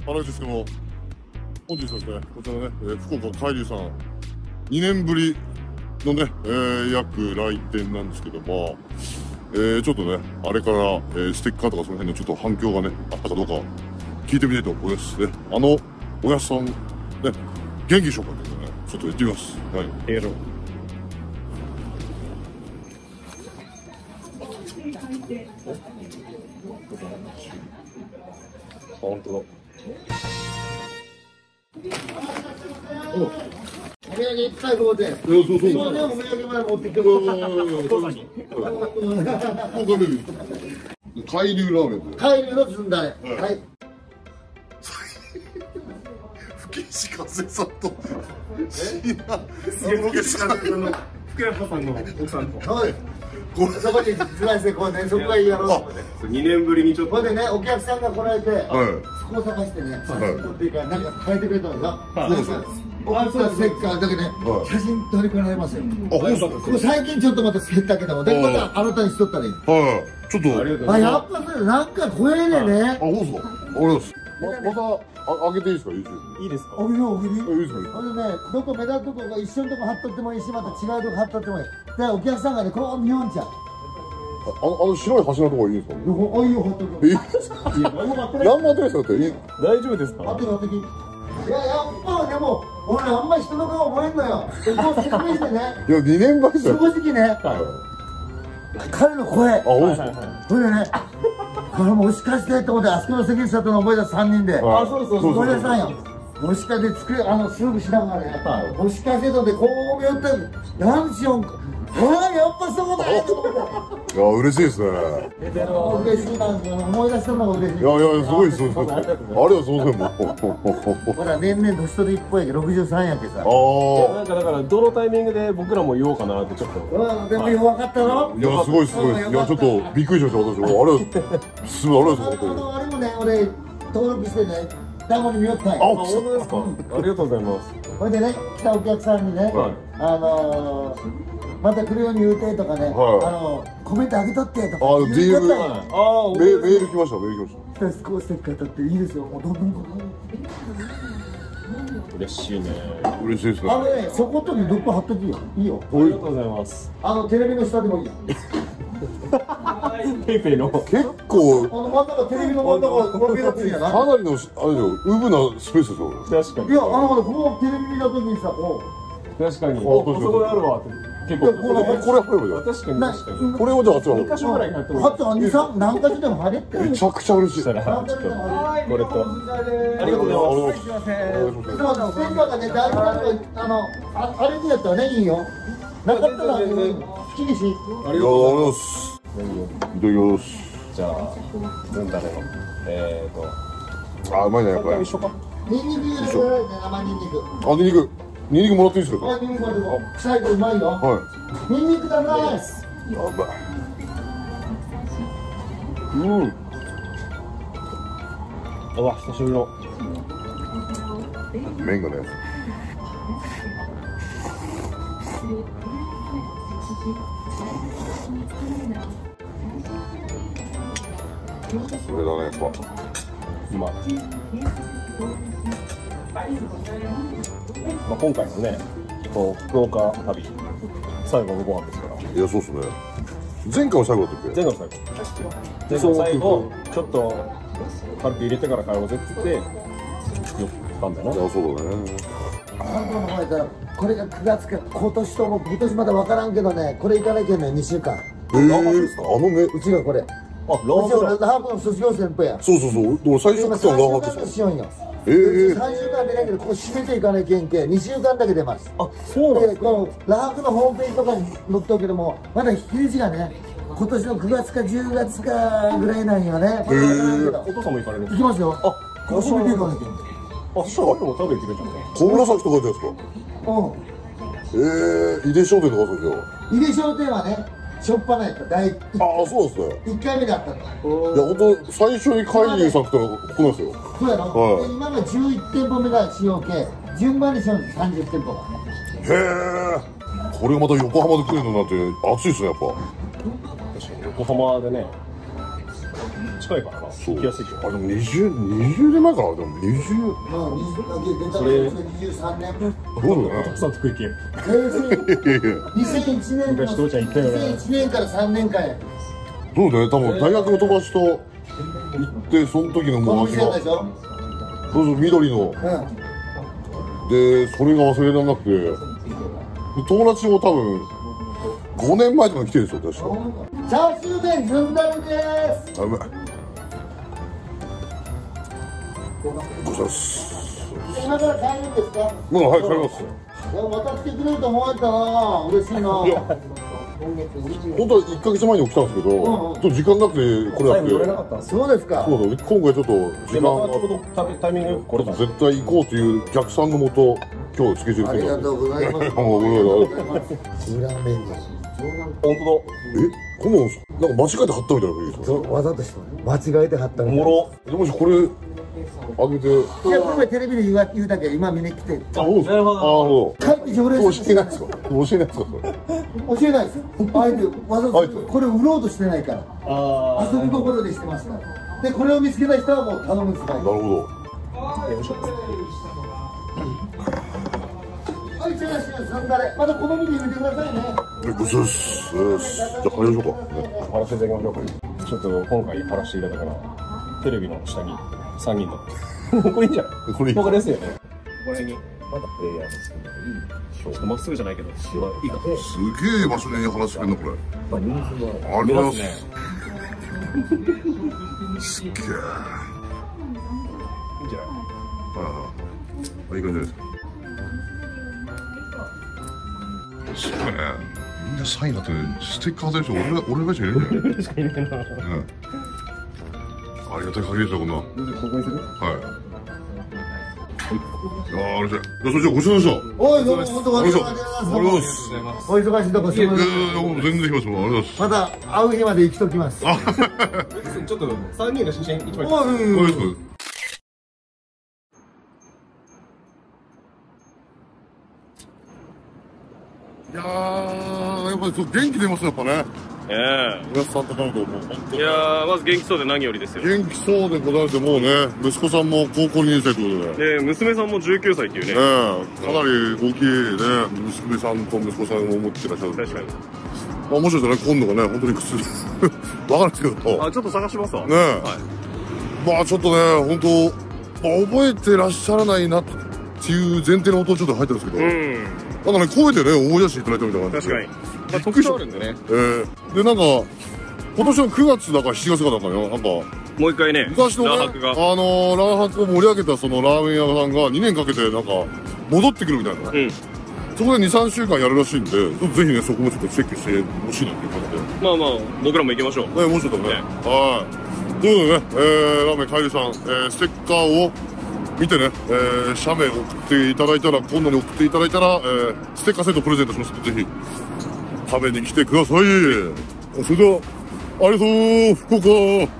原ですけども、本日はですね、こちらね、福岡海流さん、2年ぶりのね、約来店なんですけども、ちょっとね、あれから、ステッカーとかその辺のちょっと反響がね、あったかどうか聞いてみたいと思いますね。おやっさん、ね、元気でしょうかっていうのね、ちょっと言ってみます。はい。 本当だ。 お土産いっぱいこうで。 そう。 お土産まで持ってきてください。 海流ラーメンで。 海流のずんだれ。はい。 吹石和恵さんと椎名ロケさん。 福山さんの奥さんと。 はい。そこにずらしてこうね、そこがいいやろう。 2年ぶりにちょっと。 これでね、お客さんが来られて、そこを探してね、写真撮っていいから、なんか変えてくれたのよ。そうです。ステッカーだけね、写真撮りかられますよ。これ最近ちょっとまた減ったけども、で、また新たにしとったらいい。 はい。ちょっと。 あ、やっぱそれ、なんか声でね。 あ、そうですか。ありがとうございます。また、あげていいですか、いいですか。 おぎりおぎり。 いいですか。 ほんでね、どこ目立つとこが一緒のとこ貼っとってもいいし、また違うとこ貼っとってもいい。で、お客さんがね、こう見よんちゃう。 白い橋のとこいいですか。 どこ、おいよ、ほっとく。 いいですか。何も待ってないですかって。 大丈夫ですか。 待って待って。いや、やっぱでも、俺あんまり人の顔覚えんのよ。こう説明してね。 いや、2年前ですよ。 正直ね。彼の声。あ、 そうですか。 これね、これもしかしてと思って、あそこの関口さんとの思い出す3人で。 あ、そう。 思い出したんよ。もしかしてスープしながらね、もしかしてとでこう見よって、なんしよんか。ああ、やっぱそこだと思って。 いや、嬉しいですね。 嬉しいな、思い出したのが嬉しい。 いや、すごいです。ありがとうございます。 ほら、年々年取りっぽいけど、63やけさ。 なんかだから、どのタイミングで僕らも言おうかなってちょっと。 でも弱かったろ。 いや、すごい。いや、ちょっとびっくりしました、私も。あれもね、俺、登録してね、団子に見よったんや。 本当ですか。ありがとうございます。 それでね、来たお客さんにね、また来るように言うてとかね、コメントあげとってとか言ってたんや。 メール来ました。 ステッカー取っていいですよ。もうどんどん。 嬉しいね。 嬉しいですね。 ね、そことにどっか貼っときよ。いいよ。 ありがとうございます。 テレビの下でもいいよ。 ペイペイの。 結構。 真ん中テレビの真ん中このビラついやな。 かなりのあれですよ、ウブなスペースですよ。 確かに。 いや、このテレビ見た時にさ、こう。 確かに。そこであるわって。結構。 これ貼ればいいよ。 確かに。 これをじゃああっちは。 2箇所ぐらい貼っても。 貼って何箇所でも貼れって。 めちゃくちゃ嬉しい。 したら、ちょっと。これと。ありがとうございます。すいません。 ステッカーがね、大事なとこ、あれにやったらね、いいよ。なかったら、好きにし。 ありがとうございます。いただきます。 じゃあ、ずんだれの。 うまいね、やっぱり。 一緒か。 ニンニク入れてくださいね、生ニンニク。 ニンニクもらっていいですか。 ニンニクもらってこう。臭いとうまいよ。 はい。 ニンニクだな。 やばい。 うわ、久しぶりの。 麺がね。それだね、やっぱ。 まあ、今回のね、福岡旅、最後のご飯ですから。 いや、そうっすね。前回は最後だったっけ。 前回最後、ちょっとカルピ入れてから帰ろうぜって言って、言ったんだよね。 いや、そうだね。 これが9月か、今年まだ分からんけどね、これ行かなきゃね、2週間。うちがこれ。ラープの卒業先輩や。 そう。俺最初食ったのラーハーですよ。 3週間出ないけど、ここ締めていかないけんけ、2週間だけ出ます。 あ、そうなんですか。 このラープのホームページとかに載っておくけども、まだ日にちがね、今年の9月か10月かぐらいなんよね。 お父さんも行かれるんですか。 行きますよ。ここ見ていかなきゃ。 あ、そうでも食べてくれたんだ。 小紫とかじゃないですか。井出商店とかそうですよ。 井出商店はね、しょっぱなやった。 そうですね。 1回目だったの。 いや、本当最初に海流さん来たらここなんですよ。 そうやろ。今が11店舗目が使用系、順番にしようと30店舗が。 へえ。これがまた横浜で来るのなんて熱いですね、やっぱ。 横浜でね、 近いからな。 そう。 行きやすいけど。 あ、でも20年前かな。でも20、 まあ、 それ 23年分。 そうだね。 さんとこ行けよ。 2001年の昔父ちゃん行ったよな。 2001年から3年間や。 そうだね。多分大学の友達と行って、その時のこもう味がの店やったでしょ。 そうそう、緑の。 うん。 で、それが忘れられなくて、で友達も多分、5年前とかに来てるんですよ、確か。 チャーシュー麺ずんだるです。 あ、うまい。ごちそうさまです。 今から帰るんですか。 もう、はい、帰ります。 いや、また来てくれると思われたな。嬉しいな。 本当は1ヶ月前に起きたんですけど、ちょっと時間なくて、これやって。 最後乗れなかったんですよ。 そうですか。 そうだ、今回ちょっと時間で、またちょうが、 どタイミングこれだ。 絶対行こうという逆算のもと、今日スケジューありがル組んだんで。 とうございます。 もう、 裏面です。 本当この、なんか間違えて貼ったみたいな雰囲気ですそう、わざとして間違えて貼っただ。おみたい。 もろ。 でもしこれ、あげて、 いや、これテレビで言うだけ、今見に来て。 あ、そうですか。 なるほどあ、そう。 帰って条例教えないですか。教えないですか、それ。 教えないですよ。あえてわざあえてとこれ売ろうとしてないから。 あ遊び心でしてますから。で、これを見つけた人はもう頼むしかない。 なるほど。 あ。よろしかった。 はい、チャーシューサンダレ。また好みで入れてくださいね。 ごちそうさまです。じゃあ、帰りましょうか。 貼らせていただきましょうか。ちょっと今回貼らせていただいたから、テレビの下に3人の。これいいんじゃないこれいいここですよね。これに、またプレイヤーですけど、ちょっとまっすぐじゃないけど、いいか。 すげえ場所に話してくれんな、これ。 まあ、人数は。 ありがとうございねます。すっげえ。 いいんじゃないいい感じです。そうね。みんなサインだって、ステッカーでしょ。俺がしか入れないよ。 俺しかいないな。 ありがたい限りですよ、こんな。はい。 ここにする？ ああ、あれじゃ。じゃあ、それじゃあ、ごちそうさまでした。 おい、どうも、本当ありがとう。あございりがとうございます。 お忙しいとこすみません。 いやいや、もう全然できますもん。ありがとうございます。 また会う日まで生きときます。 ちょっと3人の写真一枚。 おい、 ありがとうございます。いやー、やっぱりそう元気出ますね、やっぱね。皆さんとかのともう本当にいやー、まず元気そうで何よりですよ。 元気そうでございまして、もうね、息子さんも高校2年生ということで。 で、娘さんも19歳っていうね。 かなり大きいね、娘さんと息子さんを持ってらっしゃるんで。 確かに。 まあ、もしかしたらね、今度がね、本当に靴、わかるんですけど。 あ、ちょっと探しますわ。 ねまあちょっとね、本当、まあ、覚えてらっしゃらないなっていう前提の音ちょっと入ってるんですけど、なんかね、声でね、思い出していただいたみたいな感じで。 確かに。まあ、特徴あるんでね。 で、なんか、今年の9月だか7月かだかよ、なんか、 もう一回ね、 昔のね、 ラーハクが。 ラーハクを盛り上げたそのラーメン屋さんが2年かけてなんか、戻ってくるみたいな。そこで2、3週間やるらしいんで、ぜひね、そこもちょっとチェックしてほしいなっていう感じで。 まあまあ、僕らも行きましょう。 ね、もうちょっとね。はい。ということでね、ラーメンかえりさん、ステッカーを見てね、写メ送っていただいたら、今度に送っていただいたら、ステッカーセットプレゼントしますので、ぜひ、食べに来てください。それでは、ありがとう、福岡。